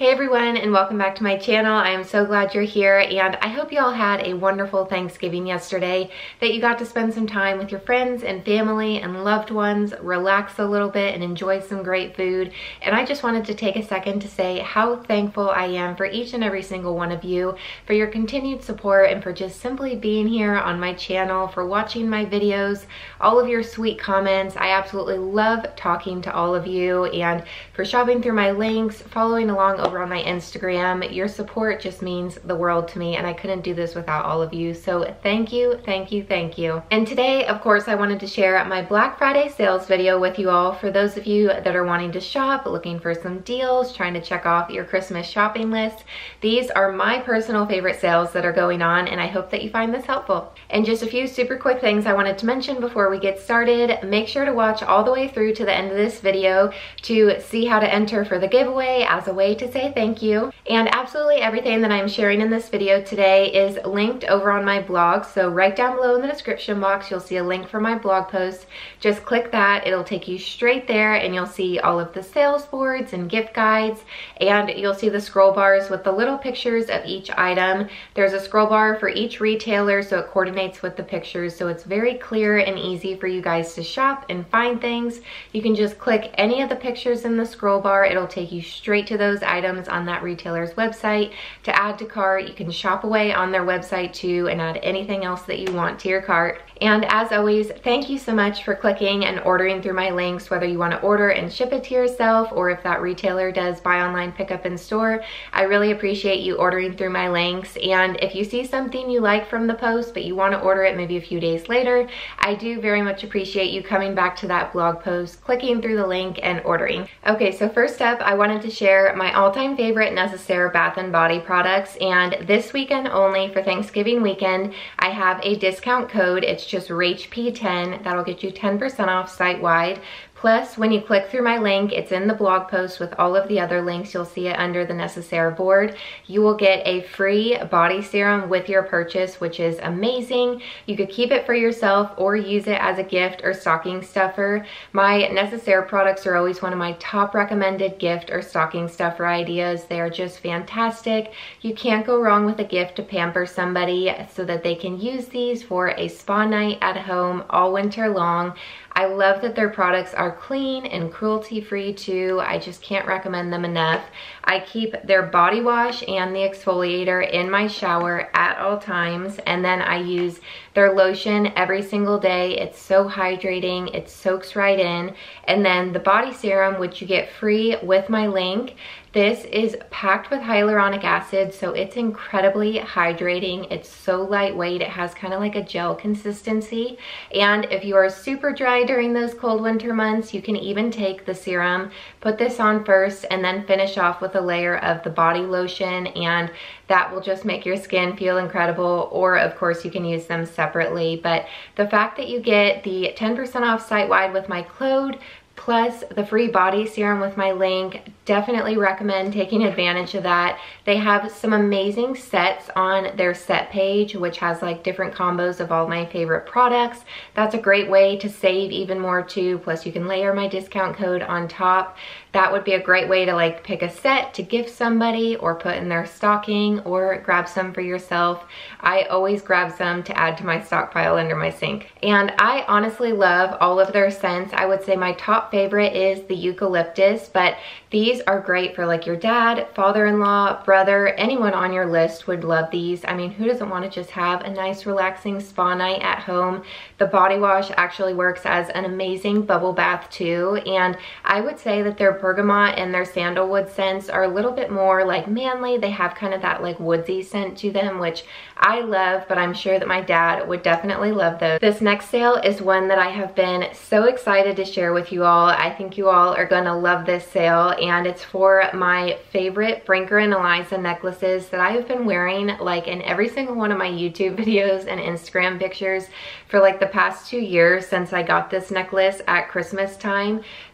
Hey everyone, and welcome back to my channel. I am so glad you're here, and I hope you all had a wonderful Thanksgiving yesterday, that you got to spend some time with your friends and family and loved ones, relax a little bit and enjoy some great food. And I just wanted to take a second to say how thankful I am for each and every single one of you, for your continued support and for just simply being here on my channel, for watching my videos, all of your sweet comments. I absolutely love talking to all of you, and for shopping through my links, following along over on my Instagram. Your support just means the world to me, and I couldn't do this without all of you. So thank you, thank you, thank you. And today, of course, I wanted to share my Black Friday sales video with you all. For those of you that are wanting to shop, looking for some deals, trying to check off your Christmas shopping list, these are my personal favorite sales that are going on, and I hope that you find this helpful. And just a few super quick things I wanted to mention before we get started. Make sure to watch all the way through to the end of this video to see how to enter for the giveaway as a way to say thank you. And absolutely everything that I'm sharing in this video today is linked over on my blog. So right down below in the description box, you'll see a link for my blog post. Just click that, it'll take you straight there, and you'll see all of the sales boards and gift guides, and you'll see the scroll bars with the little pictures of each item. There's a scroll bar for each retailer, so it coordinates with the pictures, so it's very clear and easy for you guys to shop and find things. You can just click any of the pictures in the scroll bar, it'll take you straight to those items on that retailer's website to add to cart. You can shop away on their website too and add anything else that you want to your cart. And as always, thank you so much for clicking and ordering through my links, whether you want to order and ship it to yourself or if that retailer does buy online, pick up in store. I really appreciate you ordering through my links. And if you see something you like from the post but you want to order it maybe a few days later, I do very much appreciate you coming back to that blog post, clicking through the link and ordering. Okay, so first up, I wanted to share my all-time favorite Necessaire Bath & Body products, and this weekend only, for Thanksgiving weekend, I have a discount code. It's just RACHP10. That'll get you 10% off site-wide. Plus, when you click through my link, it's in the blog post with all of the other links. You'll see it under the Necessaire board. You will get a free body serum with your purchase, which is amazing. You could keep it for yourself or use it as a gift or stocking stuffer. My Necessaire products are always one of my top recommended gift or stocking stuffer ideas. They are just fantastic. You can't go wrong with a gift to pamper somebody so that they can use these for a spa night at home all winter long. I love that their products are clean and cruelty-free too. I just can't recommend them enough. I keep their body wash and the exfoliator in my shower at all times, and then I use their lotion every single day. It's so hydrating, it soaks right in. And then the body serum, which you get free with my link, this is packed with hyaluronic acid, so it's incredibly hydrating. It's so lightweight, it has kind of like a gel consistency. And if you are super dry during those cold winter months, you can even take the serum, put this on first, and then finish off with a layer of the body lotion, and that will just make your skin feel incredible. Or of course you can use them separately, but the fact that you get the 10% off site-wide with my code, plus the free body serum with my link, definitely recommend taking advantage of that. They have some amazing sets on their set page, which has like different combos of all my favorite products. That's a great way to save even more too. Plus you can layer my discount code on top. That would be a great way to like pick a set to gift somebody or put in their stocking or grab some for yourself. I always grab some to add to my stockpile under my sink. And I honestly love all of their scents. I would say my top favorite is the eucalyptus, but these are great for like your dad, father-in-law, brother, anyone on your list would love these. I mean, who doesn't want to just have a nice relaxing spa night at home? The body wash actually works as an amazing bubble bath too, and I would say that their bergamot and their sandalwood scents are a little bit more like manly. They have kind of that like woodsy scent to them, which I love, but I'm sure that my dad would definitely love those. This next sale is one that I have been so excited to share with you all. I think you all are gonna love this sale, and it's for my favorite Brinker and Eliza necklaces that I have been wearing like in every single one of my YouTube videos and Instagram pictures for like the past 2 years since I got this necklace at Christmas time.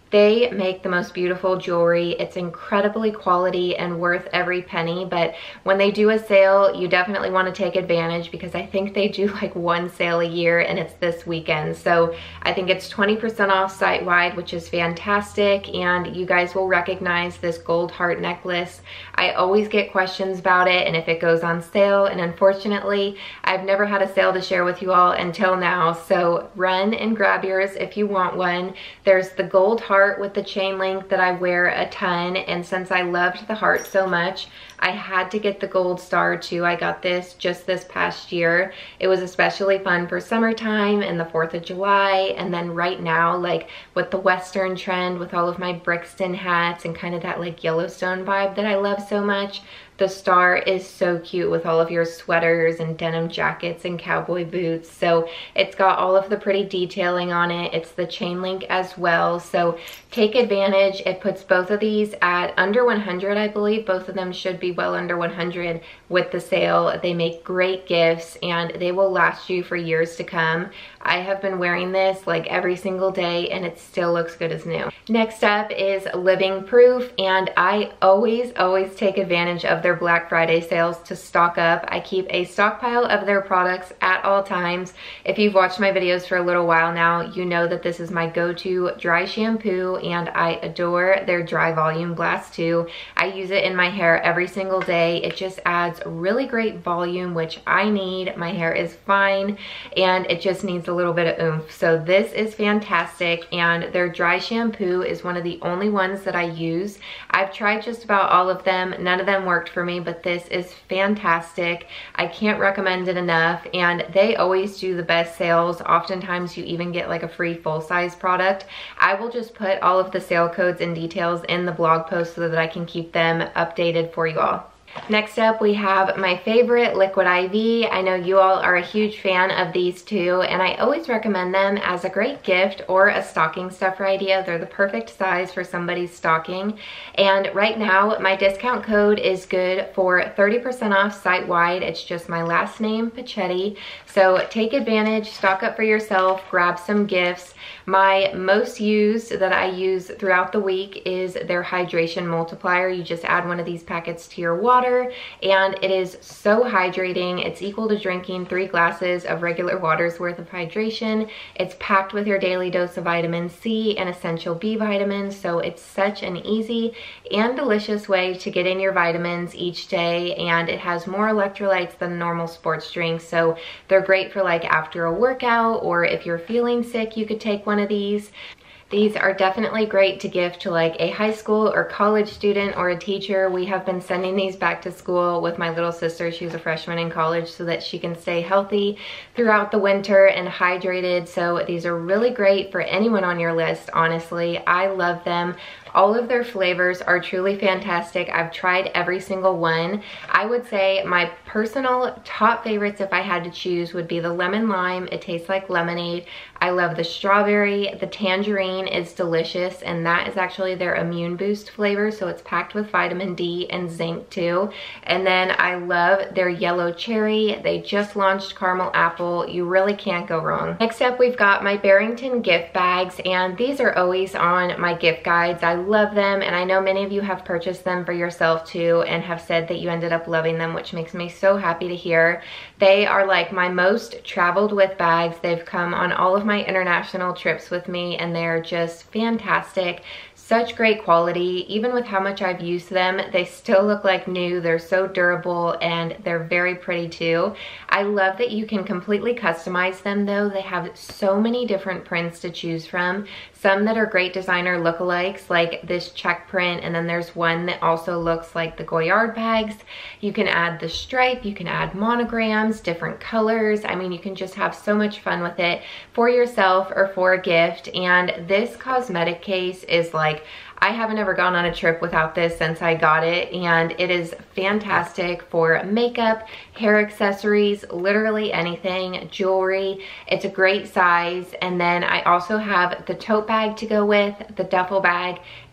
They make the most beautiful jewelry. It's incredibly quality and worth every penny, but when they do a sale, you definitely want to take advantage because I think they do like one sale a year and it's this weekend. So I think it's 20% off site-wide, which is fantastic, and you guys will recognize this gold heart necklace. I always get questions about it and if it goes on sale, and unfortunately, I've never had a sale to share with you all until now, so run and grab yours if you want one. There's the gold heart with the chain link that I wear a ton, and since I loved the heart so much, I had to get the gold star too. I got this just this past year. It was especially fun for summertime and the 4th of July, and then right now, like with the Western trend with all of my Brixton hats and kind of that like Yellowstone vibe that I love so much, the star is so cute with all of your sweaters and denim jackets and cowboy boots. So it's got all of the pretty detailing on it. It's the chain link as well. So take advantage. It puts both of these at under 100, I believe. Both of them should be well under 100 with the sale. They make great gifts and they will last you for years to come. I have been wearing this like every single day and it still looks good as new. Next up is Living Proof, and I always take advantage of their Black Friday sales to stock up. I keep a stockpile of their products at all times. If you've watched my videos for a little while now, you know that this is my go-to dry shampoo and I adore their Dry Volume Blast 2. I use it in my hair every single day. It just adds really great volume, which I need. My hair is fine and it just needs a little bit of oomph. So this is fantastic, and their dry shampoo is one of the only ones that I use. I've tried just about all of them. None of them worked for me, but this is fantastic. I can't recommend it enough, and they always do the best sales. Oftentimes you even get like a free full-size product. I will just put all of the sale codes and details in the blog post so that I can keep them updated for you all. Next up, we have my favorite Liquid IV. I know you all are a huge fan of these two, and I always recommend them as a great gift or a stocking stuffer idea. They're the perfect size for somebody's stocking. And right now, my discount code is good for 30% off site-wide. It's just my last name, Pichetti. So take advantage, stock up for yourself, grab some gifts. My most used that I use throughout the week is their hydration multiplier. You just add one of these packets to your water and it is so hydrating. It's equal to drinking 3 glasses of regular water's worth of hydration. It's packed with your daily dose of vitamin C and essential B vitamins, so it's such an easy and delicious way to get in your vitamins each day, and it has more electrolytes than normal sports drinks, so they're great for like after a workout, or if you're feeling sick you could take one of these. These are definitely great to gift to like a high school or college student or a teacher. We have been sending these back to school with my little sister. She's a freshman in college, so that she can stay healthy throughout the winter and hydrated. So these are really great for anyone on your list, honestly. I love them. All of their flavors are truly fantastic. I've tried every single one. I would say my personal top favorites, if I had to choose, would be the lemon lime. It tastes like lemonade. I love the strawberry. The tangerine is delicious, and that is actually their immune boost flavor, so it's packed with vitamin D and zinc too. And then I love their yellow cherry. They just launched caramel apple. You really can't go wrong. Next up, we've got my Barrington gift bags, and these are always on my gift guides. I love them, and I know many of you have purchased them for yourself too and have said that you ended up loving them, which makes me so happy to hear. They are like my most traveled with bags. They've come on all of my international trips with me, and they're just fantastic. Such great quality. Even with how much I've used them, they still look like new. They're so durable and they're very pretty too. I love that you can completely customize them though. They have so many different prints to choose from. Some that are great designer lookalikes, like this check print, and then there's one that also looks like the Goyard bags. You can add the stripe, you can add monograms, different colors. I mean, you can just have so much fun with it for yourself or for a gift. And this cosmetic case is like, I haven't ever gone on a trip without this since I got it, and it is fantastic for makeup, hair accessories, literally anything, jewelry. It's a great size. And then I also have the tote bag to go with, the duffel bag,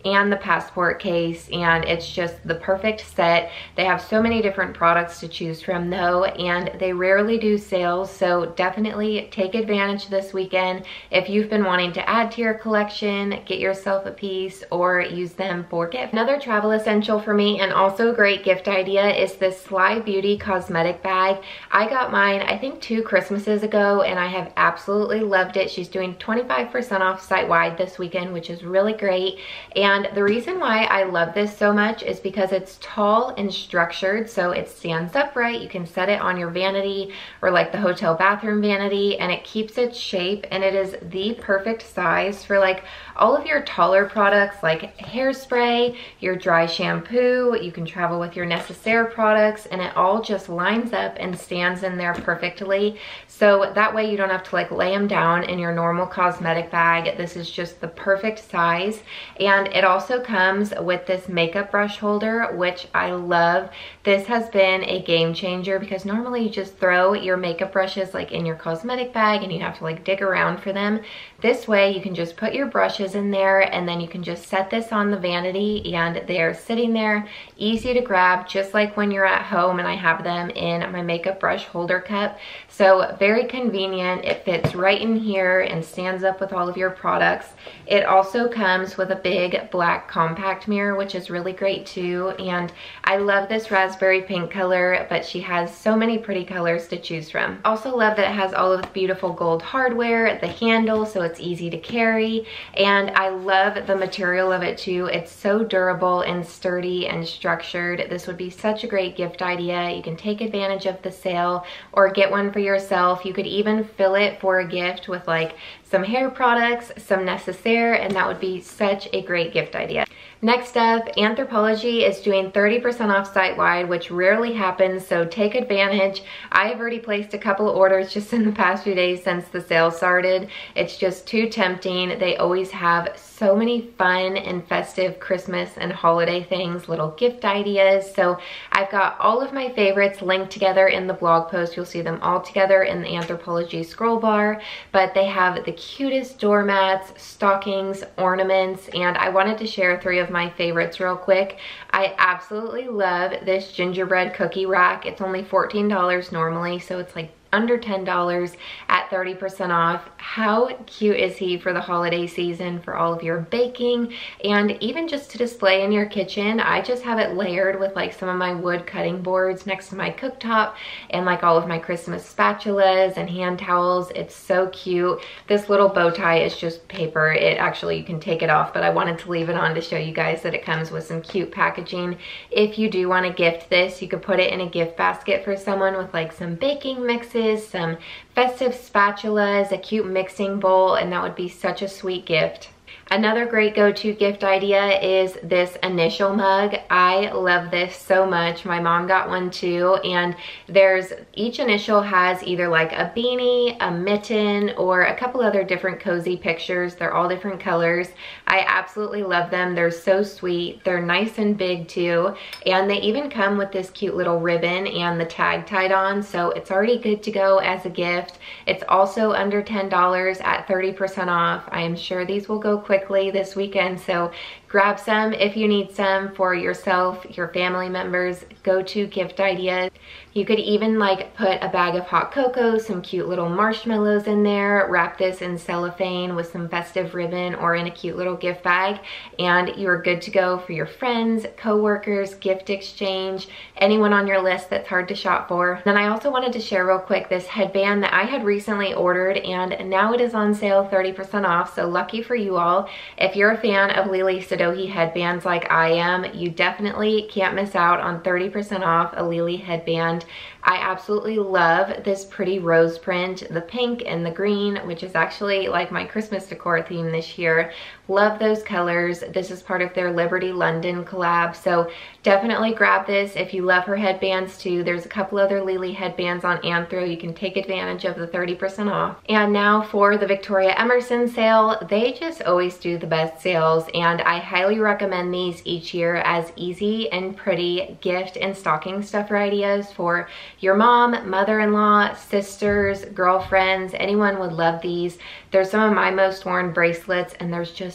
and the passport case, and it's just the perfect set. They have so many different products to choose from though, and they rarely do sales, so definitely take advantage this weekend if you've been wanting to add to your collection, get yourself a piece, or use them for gift. Another travel essential for me and also a great gift idea is this Sly Beauty cosmetic bag. I got mine I think 2 Christmases ago and I have absolutely loved it. She's doing 25% off site-wide this weekend, which is really great. And the reason why I love this so much is because it's tall and structured, so it stands upright. You can set it on your vanity or like the hotel bathroom vanity, and it keeps its shape, and it is the perfect size for like all of your taller products like hairspray, your dry shampoo. You can travel with your Necessaire products, and it all just lines up and stands in there perfectly. So that way you don't have to like lay them down in your normal cosmetic bag. This is just the perfect size. And it also comes with this makeup brush holder, which I love. This has been a game changer because normally you just throw your makeup brushes like in your cosmetic bag and you have to like dig around for them. This way you can just put your brushes in there, and then you can just set this on the vanity and they're sitting there, easy to grab, just like when you're at home, and I have them in my makeup brush holder cup. So very convenient. It fits right in here and stands up with all of your products. It also comes with a big black compact mirror, which is really great too. And I love this raspberry pink color, but she has so many pretty colors to choose from. Also love that it has all of the beautiful gold hardware, the handle, so it's easy to carry. And I love the material of it too. It's so durable and sturdy and structured. This would be such a great gift idea. You can take advantage of the sale or get one for yourself. You could even fill it for a gift with like some hair products, some Necessaire, and that would be such a great gift idea. Next up, Anthropologie is doing 30% off site-wide, which rarely happens, so take advantage. I have already placed a couple of orders just in the past few days since the sale started. It's just too tempting. They always have so many fun and festive Christmas and holiday things, little gift ideas. So I've got all of my favorites linked together in the blog post. You'll see them all together in the Anthropologie scroll bar, but they have the cutest doormats, stockings, ornaments, and I wanted to share 3 of my favorites real quick. I absolutely love this gingerbread cookie rack. It's only $14 normally, so it's like under $10 at 30% off. How cute is he for the holiday season, for all of your baking, and even just to display in your kitchen? I just have it layered with like some of my wood cutting boards next to my cooktop, and like all of my Christmas spatulas and hand towels. It's so cute. This little bow tie is just paper. It actually, you can take it off, but I wanted to leave it on to show you guys that it comes with some cute packaging. If you do want to gift this, you could put it in a gift basket for someone with like some baking mixes, some festive spatulas, a cute mixing bowl, and that would be such a sweet gift. Another great go-to gift idea is this initial mug. I love this so much. My mom got one too, and each initial has either like a beanie, a mitten, or a couple other different cozy pictures. They're all different colors. I absolutely love them. They're so sweet. They're nice and big too, and they even come with this cute little ribbon and the tag tied on, so it's already good to go as a gift. It's also under $10 at 30% off. I am sure these will go quickly this weekend, so grab some if you need some for yourself, your family members. Go-to gift ideas. You could even like put a bag of hot cocoa, some cute little marshmallows in there, wrap this in cellophane with some festive ribbon or in a cute little gift bag, and you're good to go for your friends, co-workers, gift exchange, anyone on your list that's hard to shop for. Then I also wanted to share real quick this headband that I had recently ordered, and now it is on sale 30% off, so lucky for you all. If you're a fan of Lily Sadohi headbands like I am, you definitely can't miss out on 30% off a Lily headband. I absolutely love this pretty rose print, the pink and the green, which is actually like my Christmas decor theme this year. Love those colors. This is part of their Liberty London collab, so definitely grab this if you love her headbands too. There's a couple other Lily headbands on Anthro. You can take advantage of the 30% off. And now for the Victoria Emerson sale. They just always do the best sales, and I highly recommend these each year as easy and pretty gift and stocking stuffer ideas for your mom, mother-in-law, sisters, girlfriends. Anyone would love these. They're some of my most worn bracelets, and there's just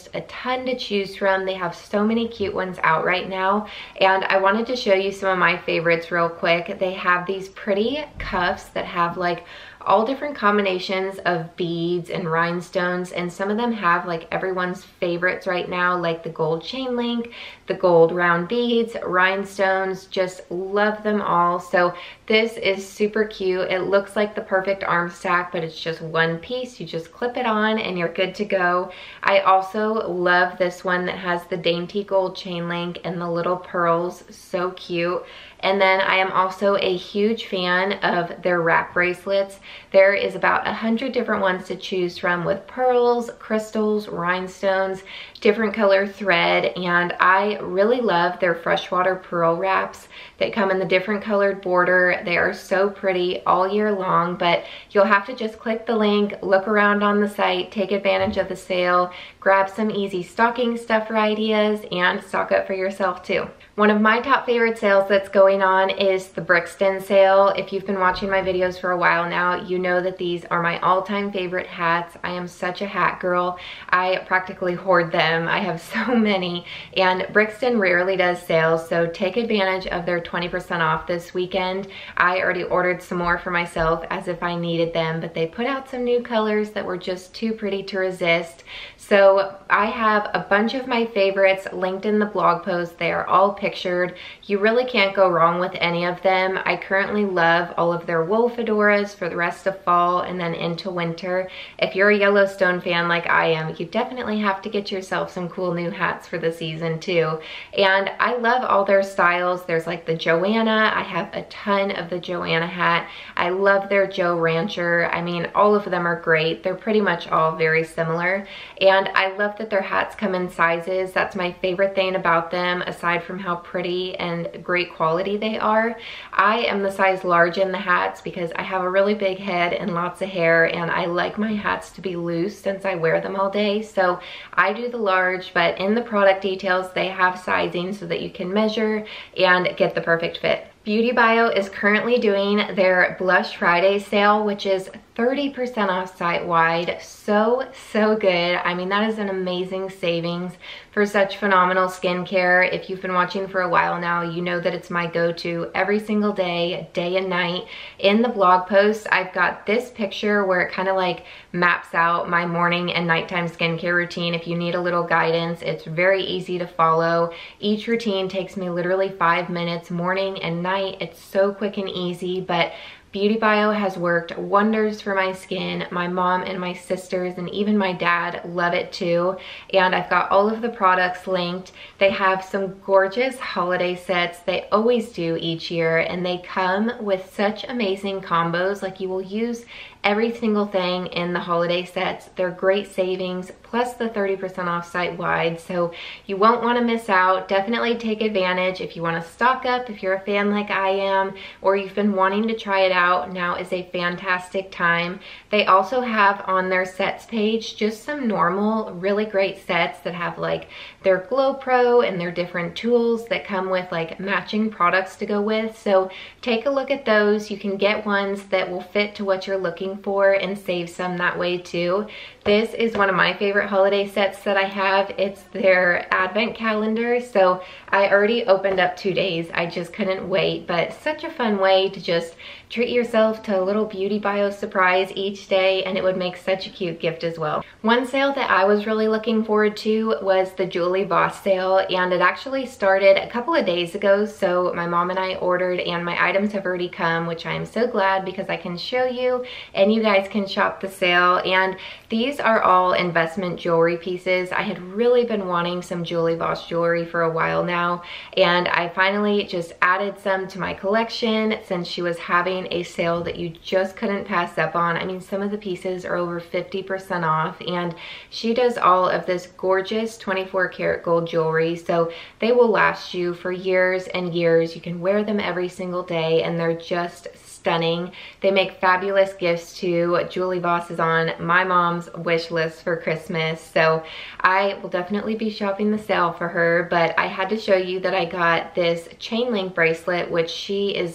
just a ton to choose from. They have so many cute ones out right now, and I wanted to show you some of my favorites real quick. They have these pretty cuffs that have like all different combinations of beads and rhinestones, and some of them have like everyone's favorites right now, like the gold chain link, the gold round beads, rhinestones. Just love them all. So this is super cute. It looks like the perfect arm stack, but it's just one piece. You just clip it on and you're good to go. I also love this one that has the dainty gold chain link and the little pearls. So cute. And then I am also a huge fan of their wrap bracelets. There is about 100 different ones to choose from with pearls, crystals, rhinestones, different color thread, and I really love their freshwater pearl wraps that come in the different colored border. They are so pretty all year long, but you'll have to just click the link, look around on the site, take advantage of the sale, grab some easy stocking stuffer ideas, and stock up for yourself too. One of my top favorite sales that's going on is the Brixton sale. If you've been watching my videos for a while now, you know that these are my all-time favorite hats. I am such a hat girl. I practically hoard them. I have so many, and Brixton rarely does sales, so take advantage of their 20% off this weekend. I already ordered some more for myself as if I needed them, but they put out some new colors that were just too pretty to resist. So I have a bunch of my favorites linked in the blog post. They are all pictured. You really can't go wrong with any of them. I currently love all of their wool fedoras for the rest of fall and then into winter. If you're a Yellowstone fan like I am, you definitely have to get yourself some cool new hats for the season too. And I love all their styles. There's like the Joanna. I have a ton of the Joanna hat. I love their Joe Rancher. I mean, all of them are great. They're pretty much all very similar. And I love that their hats come in sizes. That's my favorite thing about them, aside from how pretty and great quality they are. I am the size large in the hats because I have a really big head and lots of hair, and I like my hats to be loose since I wear them all day. So I do the large, but in the product details, they have sizing so that you can measure and get the perfect fit. Beauty Bio is currently doing their Blush Friday sale, which is 30% off site-wide. So good. I mean, that is an amazing savings for such phenomenal skincare. If you've been watching for a while now, you know that it's my go-to every single day, day and night. In the blog post, I've got this picture where it kind of like maps out my morning and nighttime skincare routine. If you need a little guidance, it's very easy to follow. Each routine takes me literally 5 minutes, morning and night. It's so quick and easy, but Beauty Bio has worked wonders for my skin. My mom and my sisters and even my dad love it too. And I've got all of the products linked. They have some gorgeous holiday sets. They always do each year, and they come with such amazing combos. Like, you will use every single thing in the holiday sets. They're great savings, plus the 30% off site-wide, so you won't want to miss out. Definitely take advantage if you want to stock up, if you're a fan like I am, or you've been wanting to try it out. Now is a fantastic time. They also have on their sets page just some normal, really great sets that have like their Glow Pro and their different tools that come with like matching products to go with. So take a look at those. You can get ones that will fit to what you're looking for and save some that way too. This is one of my favorite holiday sets that I have. It's their advent calendar. So I already opened up 2 days. I just couldn't wait, but such a fun way to just treat yourself to a little Beauty Bio surprise each day, and it would make such a cute gift as well. One sale that I was really looking forward to was the Julie Voss sale, and it actually started a couple of days ago. So my mom and I ordered, and my items have already come, which I am so glad because I can show you and you guys can shop the sale. And these are all investment jewelry pieces. I had really been wanting some Julie Voss jewelry for a while now, and I finally just added some to my collection since she was having a sale that you just couldn't pass up on. I mean, some of the pieces are over 50% off, and she does all of this gorgeous 24 karat gold jewelry, so they will last you for years and years. You can wear them every single day, and they're just stunning. They make fabulous gifts too. Julie Voss is on my mom's wish list for Christmas, so I will definitely be shopping the sale for her. But I had to show you that I got this chain link bracelet, which she is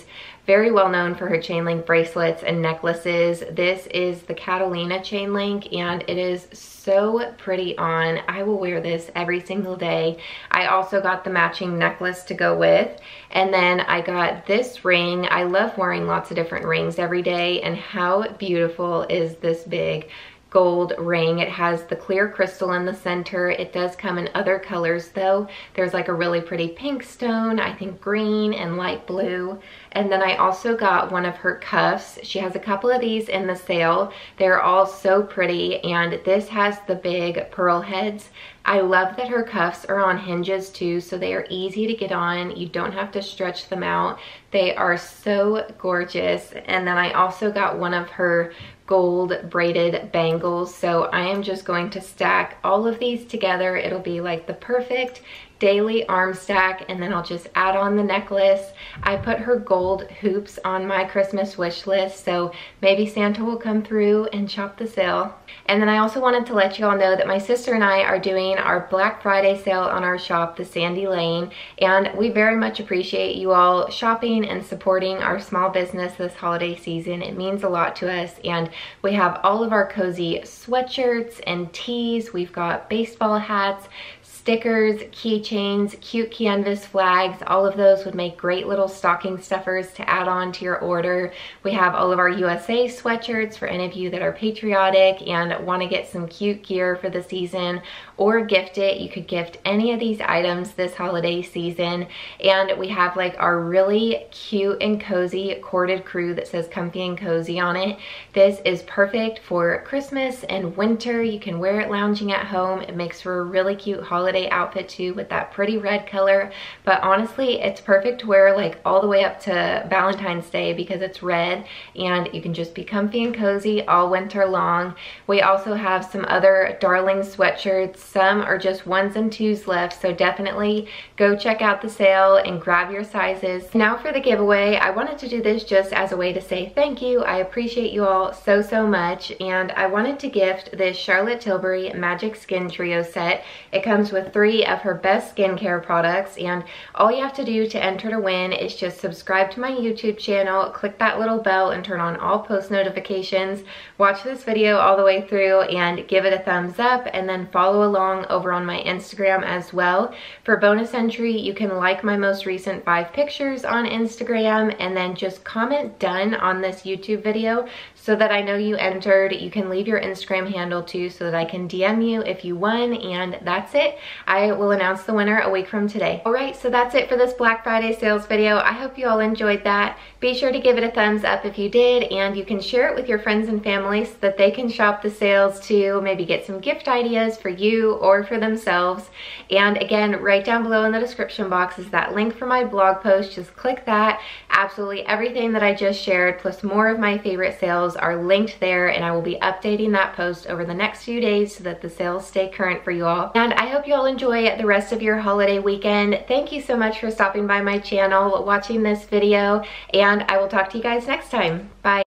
very well known for her chain link bracelets and necklaces. This is the Catalina chain link, and it is so pretty on. I will wear this every single day. I also got the matching necklace to go with, and then I got this ring. I love wearing lots of different rings every day, and how beautiful is this big gold ring. It has the clear crystal in the center. It does come in other colors though. There's like a really pretty pink stone, I think green and light blue. And then I also got one of her cuffs. She has a couple of these in the sale. They're all so pretty, and this has the big pearl heads. I love that her cuffs are on hinges too, so they are easy to get on. You don't have to stretch them out. They are so gorgeous. And then I also got one of her gold braided bangles. So I am just going to stack all of these together. It'll be like the perfect daily arm stack, and then I'll just add on the necklace. I put her gold hoops on my Christmas wish list, so maybe Santa will come through and shop the sale. And then I also wanted to let you all know that my sister and I are doing our Black Friday sale on our shop, the Sandy Lane, and we very much appreciate you all shopping and supporting our small business this holiday season. It means a lot to us, and we have all of our cozy sweatshirts and tees. We've got baseball hats, stickers, keychains, cute canvas flags. All of those would make great little stocking stuffers to add on to your order. We have all of our USA sweatshirts for any of you that are patriotic and want to get some cute gear for the season or gift it. You could gift any of these items this holiday season. And we have like our really cute and cozy corded crew that says comfy and cozy on it. This is perfect for Christmas and winter. You can wear it lounging at home. It makes for a really cute holiday outfit too, with that pretty red color. But honestly, it's perfect to wear like all the way up to Valentine's Day because it's red, and you can just be comfy and cozy all winter long. We also have some other darling sweatshirts. Some are just 1s and 2s left, so definitely go check out the sale and grab your sizes. Now for the giveaway, I wanted to do this just as a way to say thank you. I appreciate you all so much, and I wanted to gift this Charlotte Tilbury Magic Skin Trio set. It comes with 3 of her best skincare products, and all you have to do to enter to win is just subscribe to my YouTube channel, click that little bell, and turn on all post notifications. Watch this video all the way through and give it a thumbs up, and then follow along over on my Instagram as well. For bonus entry, you can like my most recent 5 pictures on Instagram and then just comment done on this YouTube video so that I know you entered. You can leave your Instagram handle too so that I can DM you if you won, and that's it. I will announce the winner a week from today. Alright, so that's it for this Black Friday sales video. I hope you all enjoyed that. Be sure to give it a thumbs up if you did, and you can share it with your friends and family so that they can shop the sales too, maybe get some gift ideas for you or for themselves. And again, right down below in the description box is that link for my blog post. Just click that. Absolutely everything that I just shared plus more of my favorite sales are linked there, and I will be updating that post over the next few days so that the sales stay current for you all. And I hope you all enjoy the rest of your holiday weekend. Thank you so much for stopping by my channel, watching this video, and I will talk to you guys next time. Bye.